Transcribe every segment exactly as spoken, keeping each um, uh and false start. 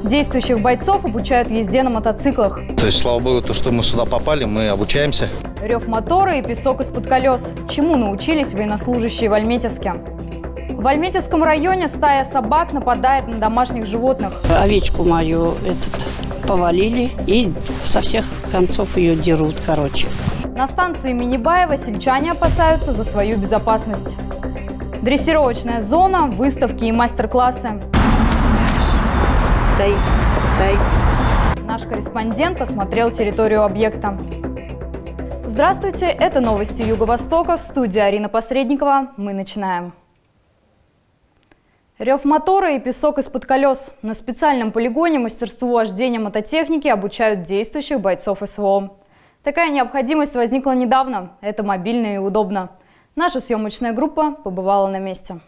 Действующих бойцов обучают езде на мотоциклах. То есть, слава богу, то, что мы сюда попали, мы обучаемся. Рев мотора и песок из-под колес. Чему научились военнослужащие в Альметьевске? В Альметьевском районе стая собак нападает на домашних животных. Овечку мою этот, повалили и со всех концов ее дерут, короче. На станции Минибаева сельчане опасаются за свою безопасность. Дрессировочная зона, выставки и мастер-классы. Стой, стой. Наш корреспондент осмотрел территорию объекта. Здравствуйте, это новости Юго-Востока. В студии Арина Посредникова. Мы начинаем. Рев мотора и песок из-под колес. На специальном полигоне мастерству вождения мототехники обучают действующих бойцов СВО. Такая необходимость возникла недавно. Это мобильно и удобно. Наша съемочная группа побывала на месте.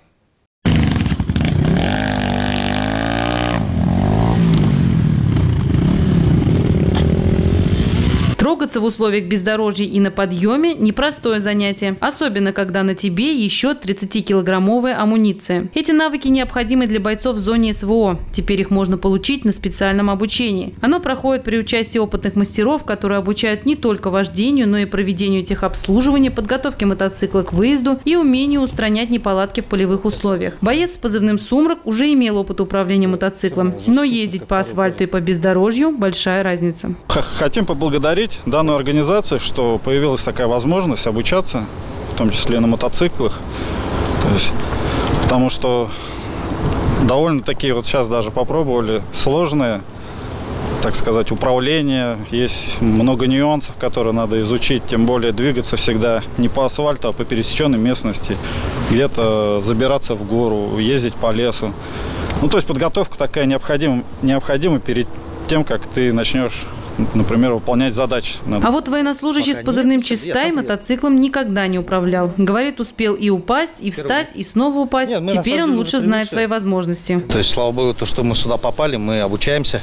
Трогаться в условиях бездорожья и на подъеме – непростое занятие, особенно когда на тебе еще тридцатикилограммовая амуниция. Эти навыки необходимы для бойцов в зоне СВО. Теперь их можно получить на специальном обучении. Оно проходит при участии опытных мастеров, которые обучают не только вождению, но и проведению техобслуживания, подготовке мотоцикла к выезду и умению устранять неполадки в полевых условиях. Боец с позывным «Сумрак» уже имел опыт управления мотоциклом, но ездить по асфальту и по бездорожью – большая разница. Хотим поблагодарить данную организацию, что появилась такая возможность обучаться, в том числе на мотоциклах. То есть, потому что довольно такие вот сейчас даже попробовали сложные, так сказать, управления. Есть много нюансов, которые надо изучить, тем более двигаться всегда не по асфальту, а по пересеченной местности, где-то забираться в гору, ездить по лесу. Ну, то есть подготовка такая необходима, необходима перед тем, как ты начнешь, например, выполнять задачи. А вот военнослужащий с позывным «Чистай» мотоциклом никогда не управлял. Говорит, успел и упасть, и встать, и снова упасть. Нет, теперь он лучше знает свои возможности. То есть, слава богу, то, что мы сюда попали, мы обучаемся.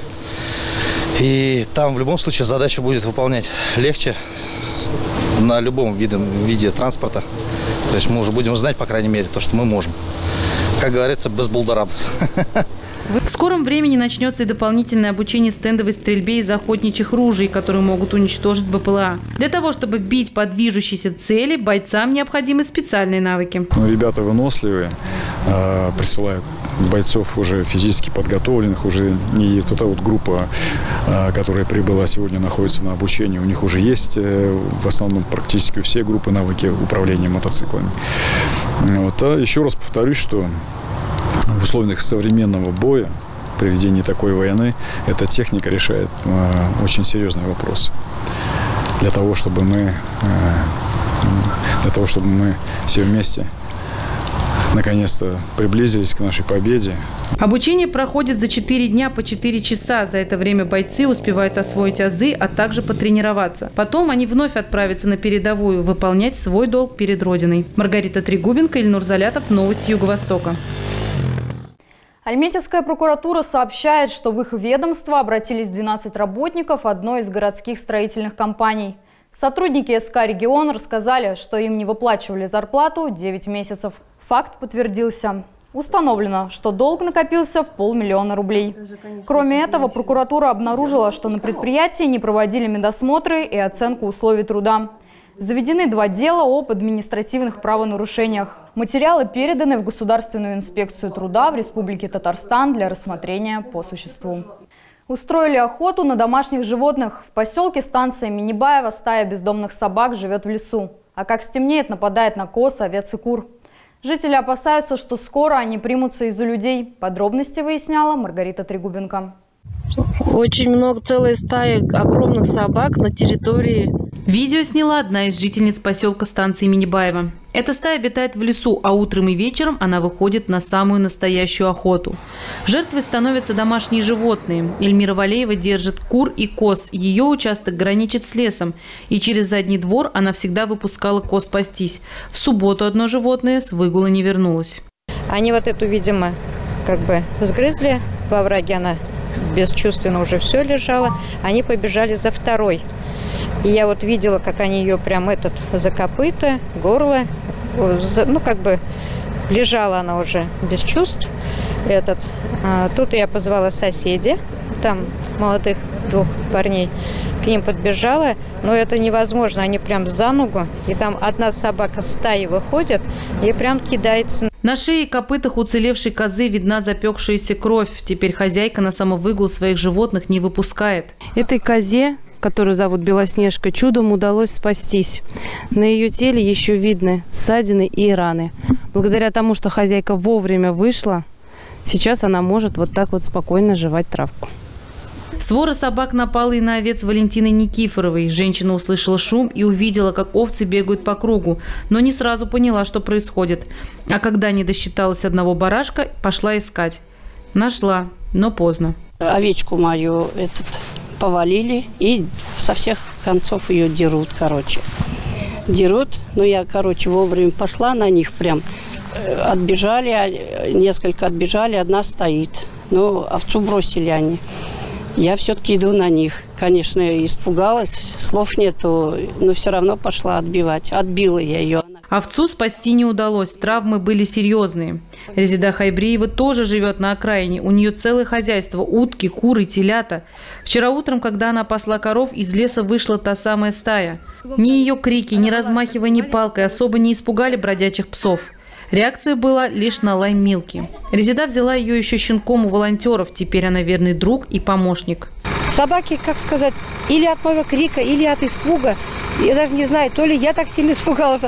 И там в любом случае задача будет выполнять легче на любом виде, виде транспорта. То есть мы уже будем знать, по крайней мере, то, что мы можем. Как говорится, без булдарабс. В скором времени начнется и дополнительное обучение стендовой стрельбе из охотничьих ружей, которые могут уничтожить БПЛА. Для того, чтобы бить по движущейся цели, бойцам необходимы специальные навыки. Ребята выносливые, присылают бойцов уже физически подготовленных, уже не вот эта вот группа, которая прибыла сегодня, находится на обучении, у них уже есть в основном практически все группы навыки управления мотоциклами. Вот. А еще раз повторюсь, что в условиях современного боя, при ведении такой войны, эта техника решает э, очень серьезные вопросы. Для того, чтобы мы, э, для того, чтобы мы все вместе наконец-то приблизились к нашей победе. Обучение проходит за четыре дня по четыре часа. За это время бойцы успевают освоить азы, а также потренироваться. Потом они вновь отправятся на передовую, выполнять свой долг перед Родиной. Маргарита Трегубенко, Ильнур Залятов, новости Юго-Востока. Альметьевская прокуратура сообщает, что в их ведомство обратились двенадцать работников одной из городских строительных компаний. Сотрудники СК «Регион» рассказали, что им не выплачивали зарплату девять месяцев. Факт подтвердился. Установлено, что долг накопился в полмиллиона рублей. Кроме этого, прокуратура обнаружила, что на предприятии не проводили медосмотры и оценку условий труда. Заведены два дела об административных правонарушениях. Материалы переданы в Государственную инспекцию труда в Республике Татарстан для рассмотрения по существу. Устроили охоту на домашних животных. В поселке станция Минибаева стая бездомных собак живет в лесу. А как стемнеет, нападает на коз, овец и кур. Жители опасаются, что скоро они примутся из-за людей. Подробности выясняла Маргарита Трегубенко. Очень много, целая стая огромных собак на территории. Видео сняла одна из жительниц поселка станции Минибаева. Эта стая обитает в лесу, а утром и вечером она выходит на самую настоящую охоту. Жертвой становятся домашние животные. Эльмира Валеева держит кур и коз. Ее участок граничит с лесом. И через задний двор она всегда выпускала коз пастись. В субботу одно животное с выгула не вернулось. Они вот эту, видимо, как бы сгрызли. Во враге она бесчувственно уже все лежала. Они побежали за второй. И я вот видела, как они ее прям этот за копыта, горло, ну как бы лежала она уже без чувств. этот. А, тут я позвала соседей, там молодых двух парней. К ним подбежала, но это невозможно, они прям за ногу, и там одна собака стаи выходит и прям кидается. На шее и копытах уцелевшей козы видна запекшаяся кровь. Теперь хозяйка на самовыгул своих животных не выпускает. Этой козе, которую зовут Белоснежка, чудом удалось спастись. На ее теле еще видны ссадины и раны. Благодаря тому, что хозяйка вовремя вышла, сейчас она может вот так вот спокойно жевать травку. Свора собак напала и на овец Валентины Никифоровой. Женщина услышала шум и увидела, как овцы бегают по кругу, но не сразу поняла, что происходит. А когда не досчиталась одного барашка, пошла искать. Нашла, но поздно. Овечку мою этот, повалили и со всех концов ее дерут, короче. Дерут, но я, короче, вовремя пошла на них прям. Отбежали, несколько отбежали, одна стоит. Ну, овцу бросили они. Я все-таки иду на них. Конечно, испугалась, слов нету, но все равно пошла отбивать. Отбила я ее. Овцу спасти не удалось, травмы были серьезные. Резида Хайбриева тоже живет на окраине. У нее целое хозяйство – утки, куры, телята. Вчера утром, когда она пасла коров, из леса вышла та самая стая. Ни ее крики, ни размахивание палкой особо не испугали бродячих псов. Реакция была лишь на лай Милки. Резида взяла ее еще щенком у волонтеров. Теперь она верный друг и помощник. Собаки, как сказать, или от моего крика, или от испуга. Я даже не знаю, то ли я так сильно испугалась.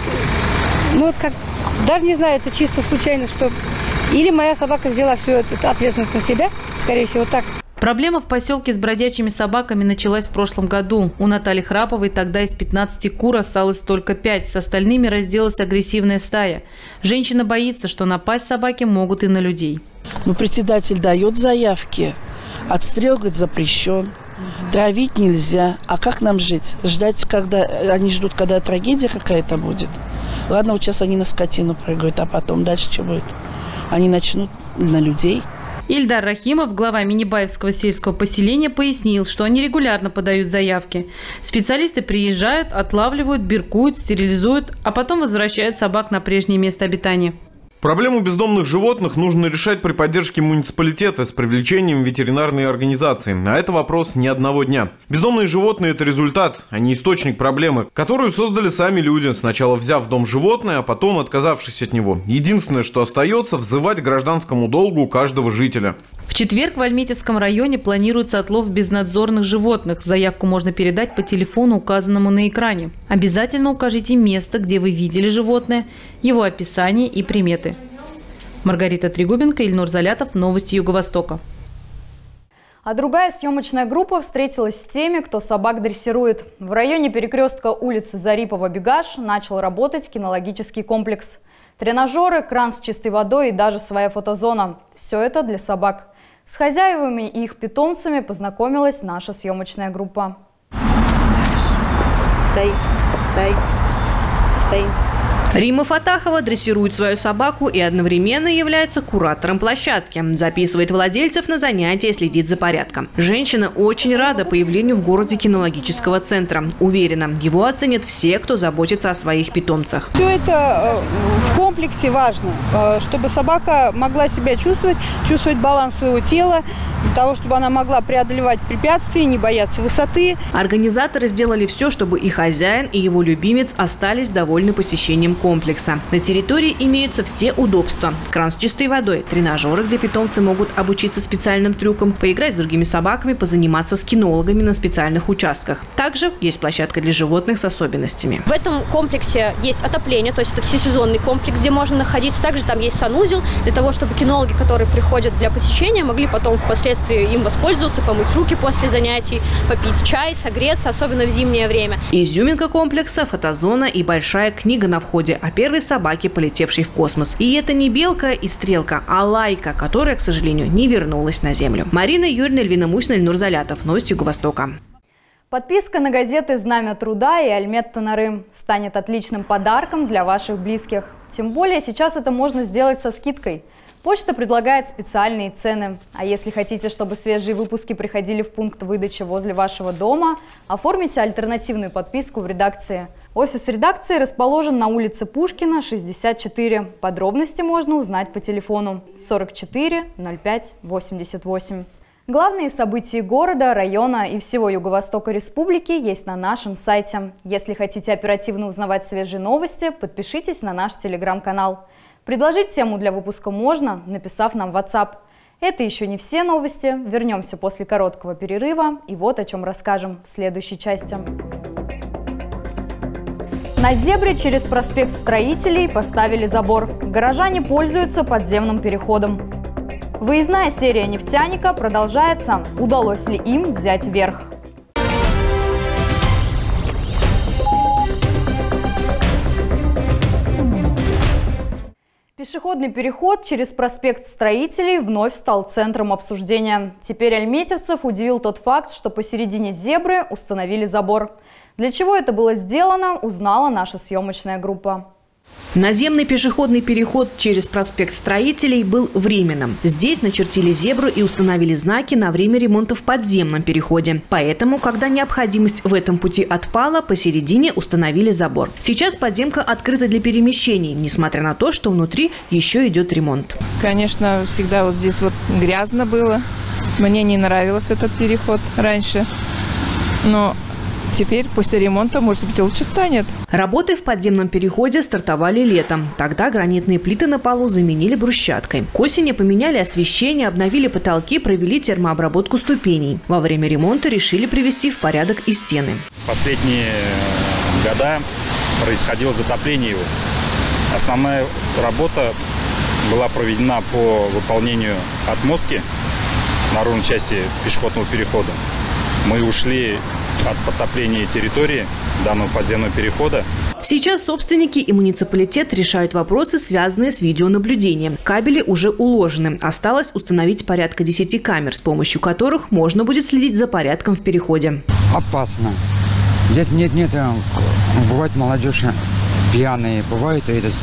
Ну, вот как, даже не знаю, это чисто случайно, что... Или моя собака взяла всю эту ответственность на себя, скорее всего, так. Проблема в поселке с бродячими собаками началась в прошлом году. У Натальи Храповой тогда из пятнадцати кур осталось только пять. С остальными разделась агрессивная стая. Женщина боится, что напасть собаки могут и на людей. Ну, председатель дает заявки. Отстрел, говорит, запрещен. Травить нельзя. А как нам жить? Ждать, когда... Они ждут, когда трагедия какая-то будет. Ладно, вот сейчас они на скотину прыгают, а потом дальше что будет? Они начнут на людей. Ильдар Рахимов, глава Минибаевского сельского поселения, пояснил, что они регулярно подают заявки. Специалисты приезжают, отлавливают, биркуют, стерилизуют, а потом возвращают собак на прежнее место обитания. Проблему бездомных животных нужно решать при поддержке муниципалитета с привлечением ветеринарной организации. А это вопрос не одного дня. Бездомные животные – это результат, а не источник проблемы, которую создали сами люди, сначала взяв в дом животное, а потом отказавшись от него. Единственное, что остается – взывать к гражданскому долгу каждого жителя. В четверг в Альметьевском районе планируется отлов безнадзорных животных. Заявку можно передать по телефону, указанному на экране. Обязательно укажите место, где вы видели животное, его описание и приметы. Маргарита Трегубенко, Ильнур Залятов. Новости Юго-Востока. А другая съемочная группа встретилась с теми, кто собак дрессирует. В районе перекрестка улицы Зарипова-Бегаш начал работать кинологический комплекс. Тренажеры, кран с чистой водой и даже своя фотозона. Все это для собак. С хозяевами и их питомцами познакомилась наша съемочная группа. Стой, стой, стой. Рима Фатахова дрессирует свою собаку и одновременно является куратором площадки. Записывает владельцев на занятия и следит за порядком. Женщина очень рада появлению в городе кинологического центра. Уверена, его оценят все, кто заботится о своих питомцах. Все это в комплексе важно, чтобы собака могла себя чувствовать, чувствовать баланс своего тела, для того, чтобы она могла преодолевать препятствия, не бояться высоты. Организаторы сделали все, чтобы и хозяин, и его любимец остались довольны посещением комплекса. На территории имеются все удобства. Кран с чистой водой, тренажеры, где питомцы могут обучиться специальным трюкам, поиграть с другими собаками, позаниматься с кинологами на специальных участках. Также есть площадка для животных с особенностями. В этом комплексе есть отопление, то есть это всесезонный комплекс, где можно находиться. Также там есть санузел, для того, чтобы кинологи, которые приходят для посещения, могли потом впоследствии им воспользоваться, помыть руки после занятий, попить чай, согреться, особенно в зимнее время. Изюминка комплекса – фотозона и большая книга на входе о первой собаке, полетевшей в космос. И это не белка и стрелка, а лайка, которая, к сожалению, не вернулась на Землю. Марина Юрьевна, Эльвина Мусина, Ильнур Залятов. Новости Юго-Востока. Подписка на газеты «Знамя труда» и «Альмет Танарым» станет отличным подарком для ваших близких. Тем более сейчас это можно сделать со скидкой. Почта предлагает специальные цены. А если хотите, чтобы свежие выпуски приходили в пункт выдачи возле вашего дома, оформите альтернативную подписку в редакции. Офис редакции расположен на улице Пушкина, шестьдесят четыре. Подробности можно узнать по телефону сорок четыре ноль пять восемьдесят восемь. Главные события города, района и всего Юго-Востока Республики есть на нашем сайте. Если хотите оперативно узнавать свежие новости, подпишитесь на наш телеграм-канал. Предложить тему для выпуска можно, написав нам в WhatsApp. Это еще не все новости. Вернемся после короткого перерыва и вот о чем расскажем в следующей части. На зебре через проспект Строителей поставили забор. Горожане пользуются подземным переходом. Выездная серия «Нефтяника» продолжается. Удалось ли им взять верх? Пешеходный переход через проспект Строителей вновь стал центром обсуждения. Теперь альметьевцев удивил тот факт, что посередине зебры установили забор. Для чего это было сделано, узнала наша съемочная группа. Наземный пешеходный переход через проспект Строителей был временным. Здесь начертили зебру и установили знаки на время ремонта в подземном переходе. Поэтому, когда необходимость в этом пути отпала, посередине установили забор. Сейчас подземка открыта для перемещений, несмотря на то, что внутри еще идет ремонт. Конечно, всегда вот здесь вот грязно было. Мне не нравился этот переход раньше. Но теперь, после ремонта, может быть, лучше станет. Работы в подземном переходе стартовали летом. Тогда гранитные плиты на полу заменили брусчаткой. К осени поменяли освещение, обновили потолки, провели термообработку ступеней. Во время ремонта решили привести в порядок и стены. Последние года происходило затопление его. Основная работа была проведена по выполнению отмостки наружной части пешеходного перехода. Мы ушли от потопления территории данного подземного перехода. Сейчас собственники и муниципалитет решают вопросы, связанные с видеонаблюдением. Кабели уже уложены. Осталось установить порядка десяти камер, с помощью которых можно будет следить за порядком в переходе. Опасно. Здесь нет-нет, бывает молодежь пьяные, бывают этот,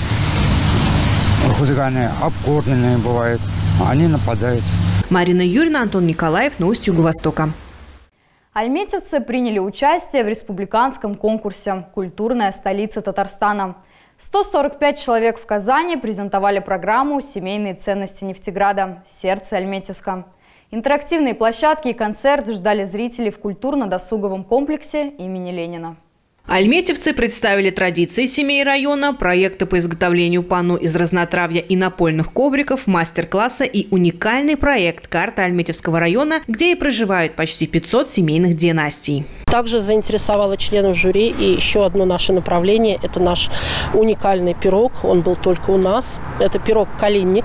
хулиганы, обкуренные бывают. Они нападают. Марина Юрьевна, Антон Николаев, новости Юго-Востока. Альметьевцы приняли участие в республиканском конкурсе «Культурная столица Татарстана». сто сорок пять человек в Казани презентовали программу «Семейные ценности Нефтеграда. Сердце Альметьевска». Интерактивные площадки и концерт ждали зрителей в культурно-досуговом комплексе имени Ленина. Альметьевцы представили традиции семей района, проекты по изготовлению панно из разнотравья и напольных ковриков, мастер-класса и уникальный проект «Карта Альметьевского района», где и проживают почти пятьсот семейных династий. Также заинтересовало членов жюри и еще одно наше направление – это наш уникальный пирог. Он был только у нас. Это пирог «Калинник».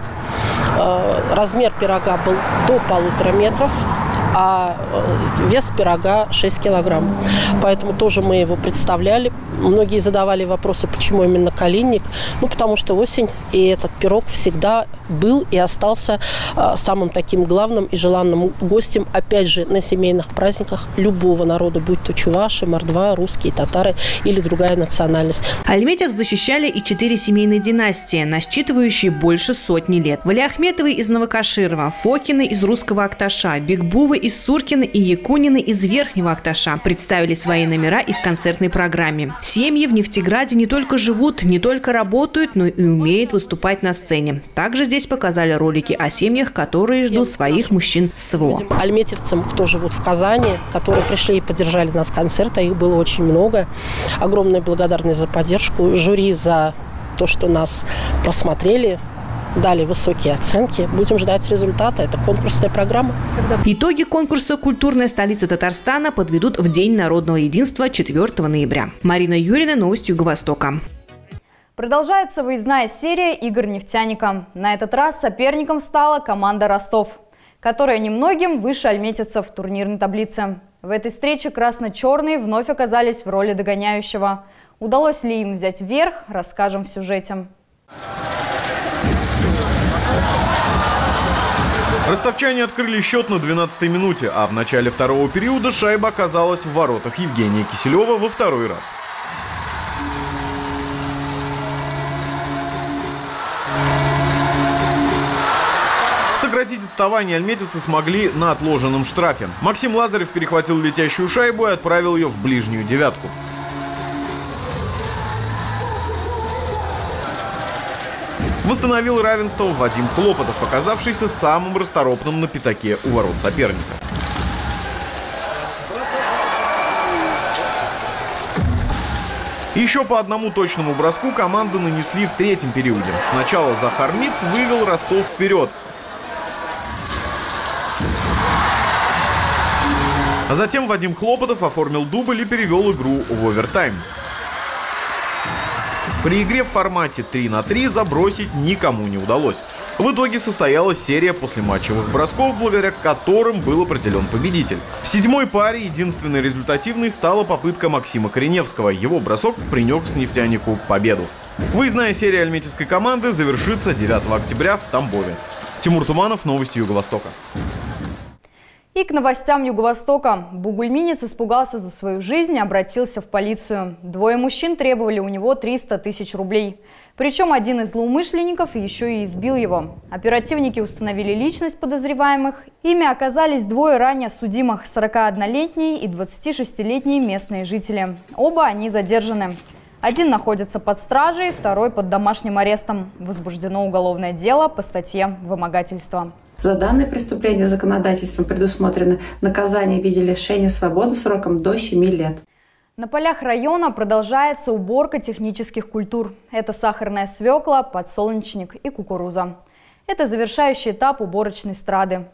Размер пирога был до полутора метров, а вес пирога шесть килограмм. Поэтому тоже мы его представляли. Многие задавали вопросы, почему именно калинник. Ну, потому что осень, и этот пирог всегда был и остался самым таким главным и желанным гостем, опять же, на семейных праздниках любого народа, будь то чуваши, мордва, русские, татары или другая национальность. Альметьев защищали и четыре семейные династии, насчитывающие больше сотни лет. Валиахметовы из Новокаширова, Фокины из Русского Акташа, Бигбувы из Суркина и Якунины из Верхнего Акташа представили свои номера и в концертной программе. Семьи в Нефтеграде не только живут, не только работают, но и умеют выступать на сцене. Также здесь показали ролики о семьях, которые ждут своих мужчин с СВО. Альметьевцам, кто живут в Казани, которые пришли и поддержали нас концерт, а их было очень много. Огромная благодарность за поддержку, жюри за то, что нас просмотрели, дали высокие оценки. Будем ждать результата. Это конкурсная программа. Итоги конкурса «Культурная столица Татарстана» подведут в День народного единства четвёртого ноября. Марина Юрьевна, новости Юго-Востока. Продолжается выездная серия игр «Нефтяника». На этот раз соперником стала команда «Ростов», которая немногим выше альметьевцев в турнирной таблице. В этой встрече красно-черные вновь оказались в роли догоняющего. Удалось ли им взять верх, расскажем в сюжете. Ростовчане открыли счет на двенадцатой минуте, а в начале второго периода шайба оказалась в воротах Евгения Киселева во второй раз. Сократить отставание альметьевцы смогли на отложенном штрафе. Максим Лазарев перехватил летящую шайбу и отправил ее в ближнюю девятку. Восстановил равенство Вадим Хлопотов, оказавшийся самым расторопным на пятаке у ворот соперника. Еще по одному точному броску команды нанесли в третьем периоде. Сначала Захар Миц вывел Ростов вперед. А затем Вадим Хлопотов оформил дубль и перевел игру в овертайм. При игре в формате три на три забросить никому не удалось. В итоге состоялась серия послематчевых бросков, благодаря которым был определен победитель. В седьмой паре единственной результативной стала попытка Максима Кореневского. Его бросок принес нефтянику победу. Выездная серия альметьевской команды завершится девятого октября в Тамбове. Тимур Туманов, новости Юго-Востока. И к новостям Юго-Востока. Бугульминец испугался за свою жизнь и обратился в полицию. Двое мужчин требовали у него триста тысяч рублей. Причем один из злоумышленников еще и избил его. Оперативники установили личность подозреваемых. Ими оказались двое ранее судимых – сорокаоднолетний и двадцатишестилетний местные жители. Оба они задержаны. Один находится под стражей, второй под домашним арестом. Возбуждено уголовное дело по статье «Вымогательство». За данное преступление законодательством предусмотрено наказание в виде лишения свободы сроком до семи лет. На полях района продолжается уборка технических культур. Это сахарная свекла, подсолнечник и кукуруза. Это завершающий этап уборочной страды.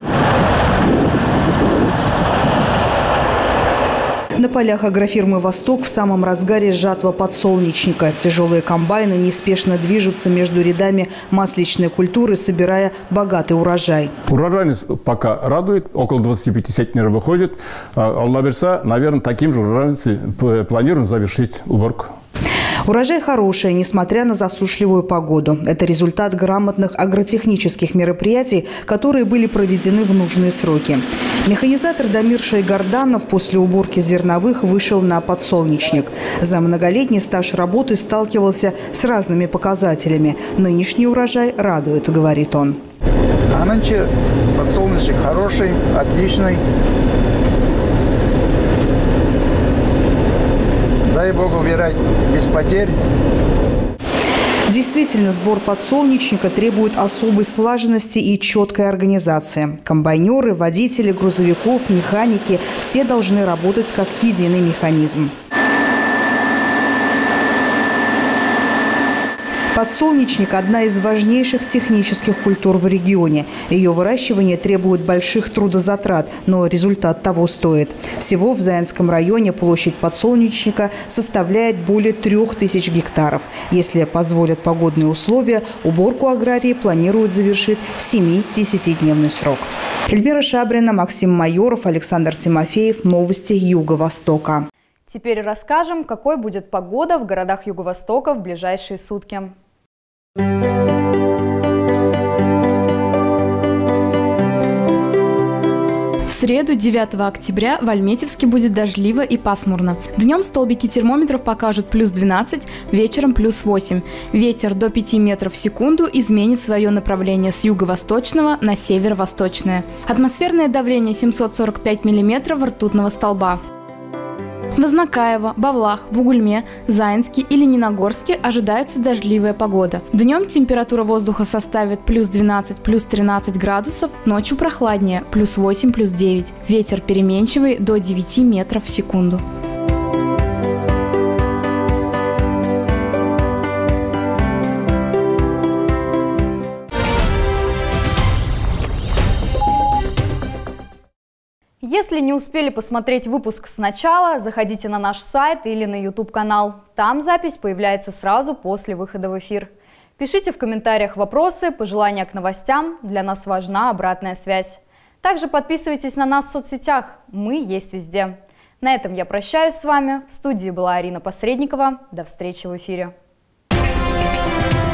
На полях агрофирмы «Восток» в самом разгаре жатва подсолнечника. Тяжелые комбайны неспешно движутся между рядами масличной культуры, собирая богатый урожай. Урожайность пока радует, около двадцати пяти центнеров выходит. Алла берса, наверное, таким же урожайностью планируем завершить уборку. Урожай хороший, несмотря на засушливую погоду. Это результат грамотных агротехнических мероприятий, которые были проведены в нужные сроки. Механизатор Дамир Шайгарданов после уборки зерновых вышел на подсолнечник. За многолетний стаж работы сталкивался с разными показателями. Нынешний урожай радует, говорит он. А нынче подсолнечник хороший, отличный. Дай Бог убирать без потерь. Действительно, сбор подсолнечника требует особой слаженности и четкой организации. Комбайнеры, водители грузовиков, механики – все должны работать как единый механизм. Подсолнечник – одна из важнейших технических культур в регионе. Ее выращивание требует больших трудозатрат, но результат того стоит. Всего в Заинском районе площадь подсолнечника составляет более трех тысяч гектаров. Если позволят погодные условия, уборку аграрии планируют завершить в семи-десятидневный срок. Эльвира Шабрина, Максим Майоров, Александр Тимофеев. Новости Юго-Востока. Теперь расскажем, какой будет погода в городах Юго-Востока в ближайшие сутки. В среду, девятого октября, в Альметьевске будет дождливо и пасмурно. Днем столбики термометров покажут плюс двенадцать, вечером плюс восемь. Ветер до пяти метров в секунду изменит свое направление с юго-восточного на северо-восточное. Атмосферное давление семьсот сорок пять миллиметров ртутного столба. В Вознакаево, Бавлах, Бугульме, Заинске и Лениногорске ожидается дождливая погода. Днем температура воздуха составит плюс двенадцать, плюс тринадцать градусов, ночью прохладнее, плюс восемь, плюс девять. Ветер переменчивый до девяти метров в секунду. Если не успели посмотреть выпуск сначала, заходите на наш сайт или на YouTube-канал. Там запись появляется сразу после выхода в эфир. Пишите в комментариях вопросы, пожелания к новостям. Для нас важна обратная связь. Также подписывайтесь на нас в соцсетях. Мы есть везде. На этом я прощаюсь с вами. В студии была Арина Посредникова. До встречи в эфире.